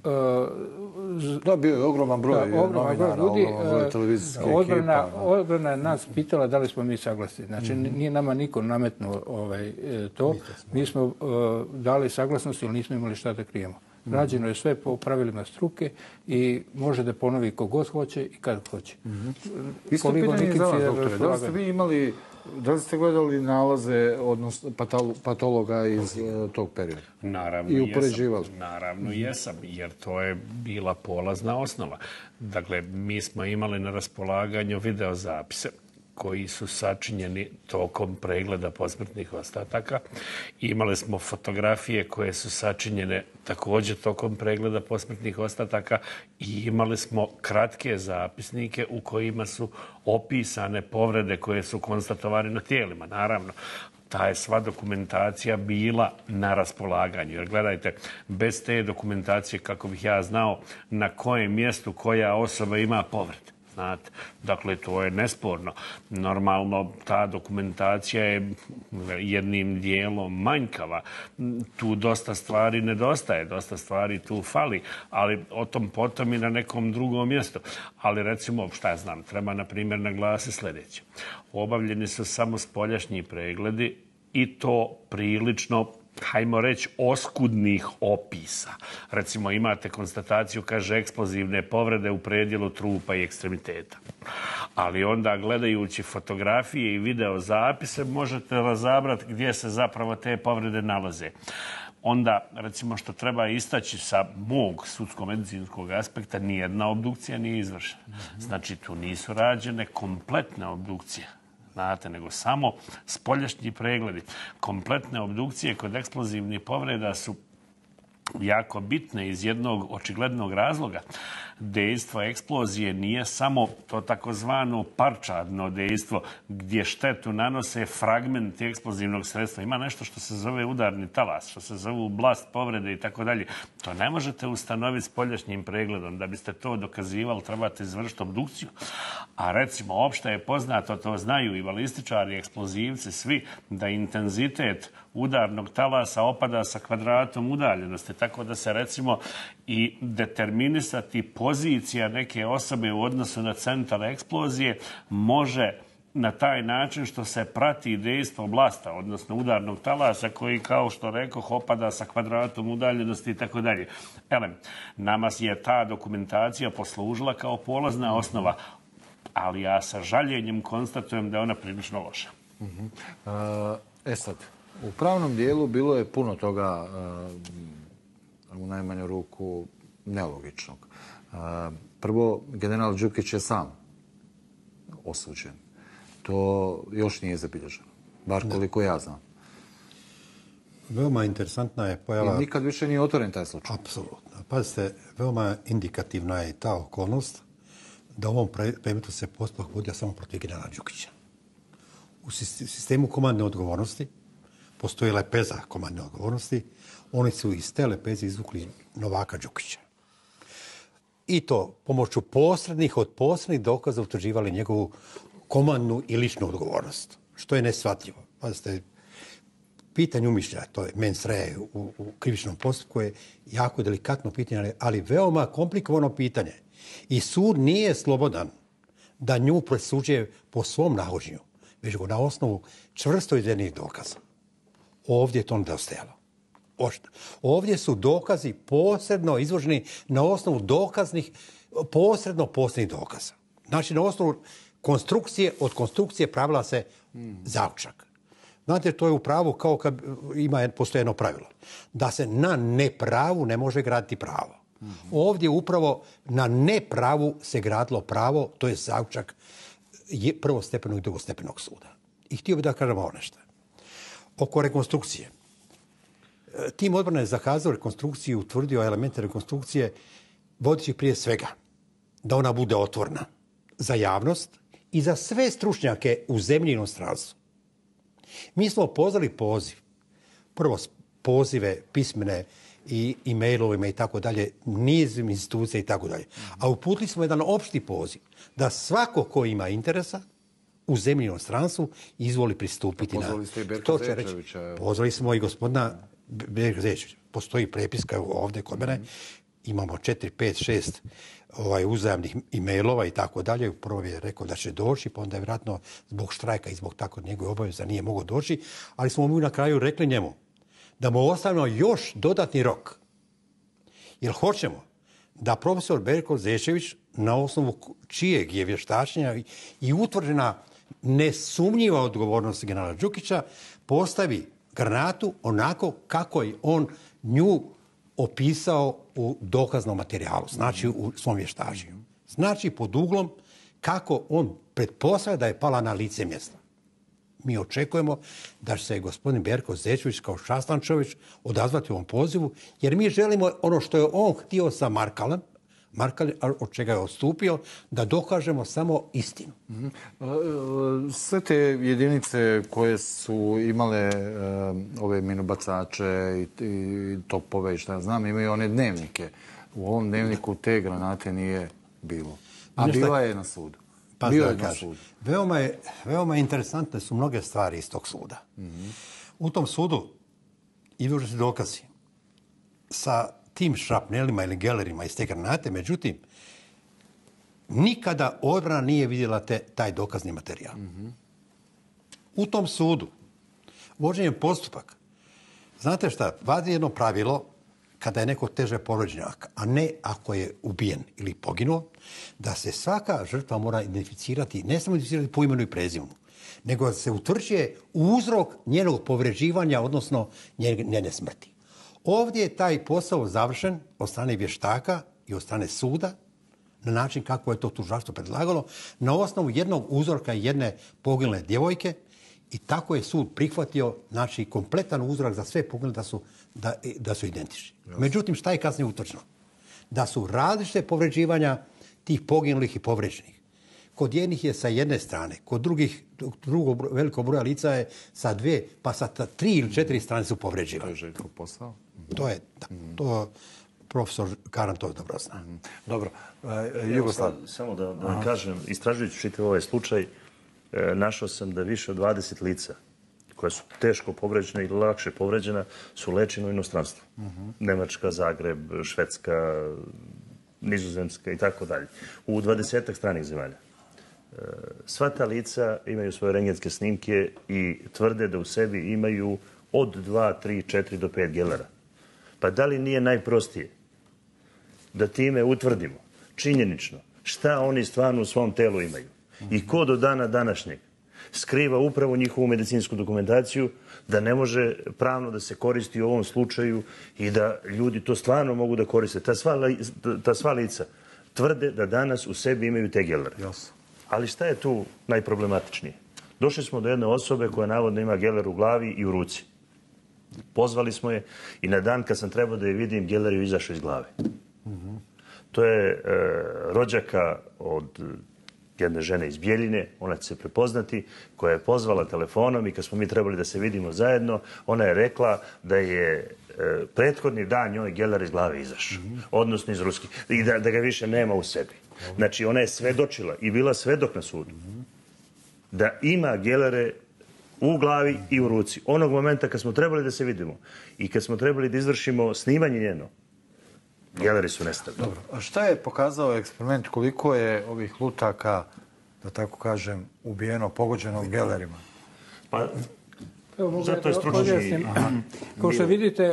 uh, da, bio je ogroman broj da, ogroman novinara, broj ljudi. ogroman broj televizijske odbrana, ekipa. Odbrana je nas pitala da li smo mi saglasni. Znači, mm-hmm. nije nama niko nametnuo ovaj, to. Mi smo uh, dali saglasnost ili nismo imali šta da krijemo. Rađeno je sve po pravilima struke i može da ponovi kogod hoće i kad hoće. Isto pitanje za vas, doktore. Da li ste vi imali, da li ste gledali nalaze, odnosno patologa iz tog perioda? Naravno, i upoređivali? Jesam. Naravno, jesam, jer to je bila polazna osnova. Dakle, mi smo imali na raspolaganju videozapise koji su sačinjeni tokom pregleda posmrtnih ostataka. Imali smo fotografije koje su sačinjene također tokom pregleda posmrtnih ostataka i imali smo kratke zapisnike u kojima su opisane povrede koje su konstatovane na tijelima. Naravno, ta je sva dokumentacija bila na raspolaganju. Jer gledajte, bez te dokumentacije, kako bih ja znao na kojem mjestu koja osoba ima povrede. Znate, dakle, to je nesporno. Normalno, ta dokumentacija je jednim dijelom manjkava. Tu dosta stvari nedostaje, dosta stvari tu fali, ali o tom potom i na nekom drugom mjestu. Ali recimo, šta ja znam, treba na primjer naglasiti sljedeće. Obavljeni su samo spoljašnji pregledi i to prilično, hajmo reći, oskudnih opisa. Recimo, imate konstataciju, kaže, eksplozivne povrede u predjelu trupa i ekstremiteta. Ali onda, gledajući fotografije i video zapise, možete razabrati gdje se zapravo te povrede nalaze. Onda, recimo, što treba istaći sa mog sudsko-medicinskog aspekta, nijedna obdukcija nije izvršena. Znači, tu nisu rađene kompletne obdukcije. Znate, nego samo spoljašnji pregledi. Kompletne obdukcije kod eksplozivnih povreda su jako bitne iz jednog očiglednog razloga. Dejstvo eksplozije nije samo to takozvano parčadno dejstvo gdje štetu nanose fragmenti eksplozivnog sredstva. Ima nešto što se zove udarni talas, što se zove blast povrede i tako dalje. To ne možete ustanoviti spoljašnjim pregledom. Da biste to dokazivali, trebate izvršiti obdukciju. A recimo, opšte je poznato, to znaju i balističari, eksplozivci, svi, da intenzitet udarnog talasa opada sa kvadratom udaljenosti. Tako da se recimo i determinisati pozicija neke osobe u odnosu na centar eksplozije može na taj način što se prati dejstvo blasta, odnosno udarnog talasa koji, kao što rekoh, opada sa kvadratom udaljenosti i tako dalje. Elem, nama je ta dokumentacija poslužila kao polazna osnova, ali ja sa žaljenjem konstatujem da je ona prilično loša. E sad, u pravnom dijelu bilo je puno toga u najmanju ruku nelogičnog. Prvo, general Đukić je sam osuđen. To još nije zabilježeno. Bar koliko ja znam. Veoma interesantna je pojava... I nikad više nije otvoren taj slučaj. Apsolutno. Pazite, veoma indikativna je ta okolnost da u ovom predmetu se postupak vodio samo protiv generala Đukića. U sistemu komandne odgovornosti postoji lepeza komandne odgovornosti. Oni su iz te lepeze izvukli Novaka Đukića. I to pomoću posrednih od posrednih dokaza utvrđivali njegovu komandnu i ličnu odgovornost. Što je neshvatljivo. Pazite, pitanje umišljaja, to je mens rea u, u krivičnom postupku, je jako delikatno pitanje, ali veoma komplikovano pitanje. I sud nije slobodan da nju presuđuje po svom nahođenju, već go na osnovu čvrsto izvedenih dokaza. Ovdje je to nedostajalo. Ovdje su dokazi posredno izvoženi na osnovu dokaznih, posredno posrednih dokaza. Znači, na osnovu konstrukcije, od konstrukcije pravila se zaključak. Znate, to je u pravu kao kad ima postoji jedno pravilo. Da se na nepravu ne može graditi pravo. Ovdje upravo na nepravu se gradilo pravo, to je zaključak prvostepenog i drugostepenog suda. I htio bih da kažem ovo nešto. Oko rekonstrukcije. Tim odbrane je zakazao rekonstrukciju, utvrdio elemente rekonstrukcije, vodeći prije svega da ona bude otvorena za javnost i za sve stručnjake u zemlji i inostranstvu. Mi smo pozvali poziv, prvo pozive pismene i e-mailovima i tako dalje, niz institucija i tako dalje. A uputili smo jedan opšti poziv da svako ko ima interesa u zemlji i inostranstvu izvoli pristupiti na... Pozvali ste i Berka Zečevića. Pozvali smo i gospodina Berka Zečevića. Postoji prepiska ovdje kod mene. Imamo četiri, pet, šest ovaj, uzajamnih e-mailova i tako dalje. Prvo je rekao da će doći, pa onda je vjerojatno zbog štrajka i zbog tako njegove obaveza nije mogao doći. Ali smo mu na kraju rekli njemu da mu ostavimo još dodatni rok Jer hoćemo da profesor Berko Zečević, na osnovu čijeg je vještačenja i utvrđena nesumnjiva odgovornost generala Đukića, postavi granatu onako kako je on nju opisao u dokaznom materijalu, znači u svom vještačenju. Znači pod uglom kako on pretpostavlja da je pala na lice mjesta. Mi očekujemo da će se gospodin Berko Zečević kao častan čovjek odazvati ovom pozivu, jer mi želimo ono što je on htio sa Markalem, Markal od čega je odstupio, da dokažemo samo istinu. Mm-hmm. Sve te jedinice koje su imale uh, ove minobacače i, i topove i šta ja znam, imaju one dnevnike. U ovom dnevniku te granate nije bilo. A Nešto... bila je na sudu. Pa Bio da je na kažem, sudu. veoma, je, veoma interesantne su mnoge stvari iz tog suda. Mm-hmm. U tom sudu izloženi su dokazi sa tim šrapnelima ili gelerima iz te granate, međutim, nikada odbrana nije vidjela te, taj dokazni materijal. Mm-hmm. U tom sudu, vođenjem postupak, znate šta, važi jedno pravilo kada je neko teže povređen, a ne ako je ubijen ili poginuo, da se svaka žrtva mora identificirati, ne samo identificirati po imenu i prezimenu, nego da se utvrđuje uzrok njenog povređivanja, odnosno njene smrti. Ovdje je taj posao završen od strane vještaka i od strane suda, na način kako je to tužilaštvo predlagalo, na osnovu jednog uzorka jedne poginule djevojke, i tako je sud prihvatio, znači, kompletan uzorak za sve poginule da su, da, da su identični. Međutim, šta je kasnije utvrđeno? Da su različite povređivanja tih poginulih i povređenih. Kod jednih je sa jedne strane, kod drugih, drugog velikog broja lica je sa dvije, pa sa tri ili četiri strane su povređivani. To je Željko posao. To je, da, to profesor Karan to dobro zna. Mm. Dobro, e, Jugoslav. Samo da, da kažem, istražujući čitav ovaj slučaj, e, našao sam da više od dvadeset lica koja su teško povređena ili lakše povređena su lečeni u inostranstvu. Mm-hmm. Nemačka, Zagreb, Švedska, Nizozemska i tako dalje. U dvadesetak stranih zemalja. E, sva ta lica imaju svoje rentgenske snimke i tvrde da u sebi imaju od dva, tri, četiri do pet gelera. Pa da li nije najprostije da time utvrdimo činjenično šta oni stvarno u svom telu imaju i ko do dana današnjeg skriva upravo njihovu medicinsku dokumentaciju, da ne može pravno da se koristi u ovom slučaju i da ljudi to stvarno mogu da koriste. Ta sva, ta sva lica tvrde da danas u sebi imaju te gelere. Yes. Ali šta je tu najproblematičnije? Došli smo do jedne osobe koja navodno ima geler u glavi i u ruci. Pozvali smo je i na dan kad sam trebao da je vidim, geler je izašao iz glave. Mm-hmm. To je e, rođaka od jedne žene iz Bijeljine, ona će se prepoznati, koja je pozvala telefonom i kad smo mi trebali da se vidimo zajedno, ona je rekla da je e, prethodni dan njoj geler iz glave izašao, mm-hmm. odnosno iz ruskih, i da, da ga više nema u sebi. Mm-hmm. Znači ona je svedočila i bila svedok na sudu mm-hmm. da ima gelere u glavi i u ruci. Onog momenta kad smo trebali da se vidimo i kad smo trebali da izvršimo snimanje njeno, geleri su nestali. Dobro. A šta je pokazao eksperiment? Koliko je ovih lutaka, da tako kažem, ubijeno, pogođeno gelerima? Pa, evo, zato je stručni... Kao što vidite,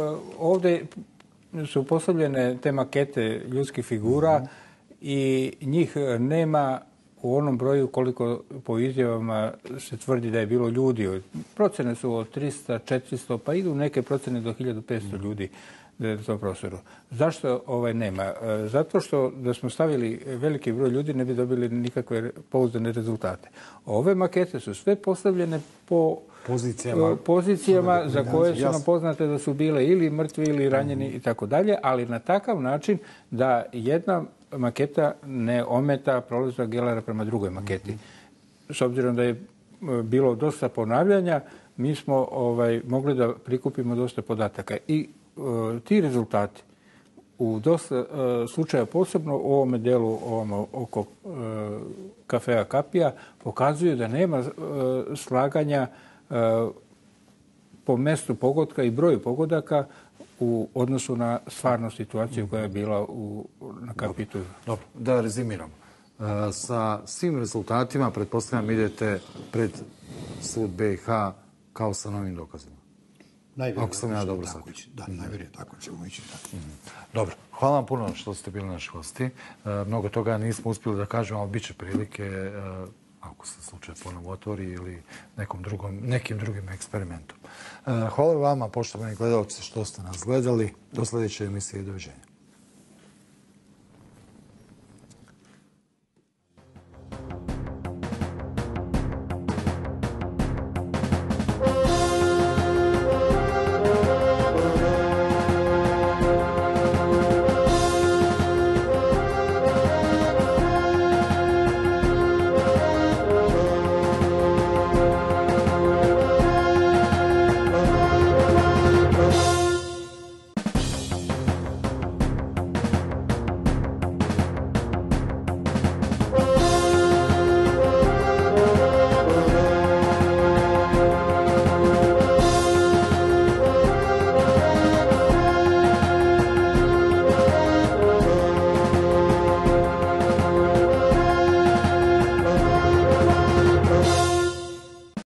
ovdje su postavljene te makete ljudskih figura mm-hmm. i njih nema u onom broju koliko po izjavama se tvrdi da je bilo ljudi. Procene su od trista, četiristo, pa idu neke procene do hiljadu petsto ljudi da je to prostoru. Zašto ovaj nema? Zato što da smo stavili veliki broj ljudi ne bi dobili nikakve pouzdane rezultate. Ove makete su sve postavljene po pozicijama, pozicijama za koje su nam poznate da su bile ili mrtvi ili ranjeni i tako dalje, ali na takav način da jedna maketa ne ometa prolazak gelera prema drugoj maketi. S obzirom da je bilo dosta ponavljanja, mi smo ovaj, mogli da prikupimo dosta podataka. I uh, ti rezultati u dosta uh, slučaja, posebno u ovome delu ovome, oko uh, kafea Kapija, pokazuju da nema uh, slaganja uh, po mestu pogotka i broju pogodaka u odnosu na stvarnu situaciju koja je bila u, na Kapitu. Dobro, dobro, da rezimiramo. E, sa svim rezultatima, pretpostavljam, idete pred sud B i H kao sa novim dokazima. Najvjerojatnije Ako sam ja dobro tako shvatio. ići. Da, najvjerojatnije tako ćemo ići. Da. Dobro, hvala vam puno što ste bili naši gosti. E, mnogo toga nismo uspjeli da kažemo, ali bit će prilike e, ako se slučaj ponovo otvori ili nekom drugom, nekim drugim eksperimentom. E, hvala vama, poštovani gledalci, što ste nas gledali. Do sljedeće emisije i doviđenja.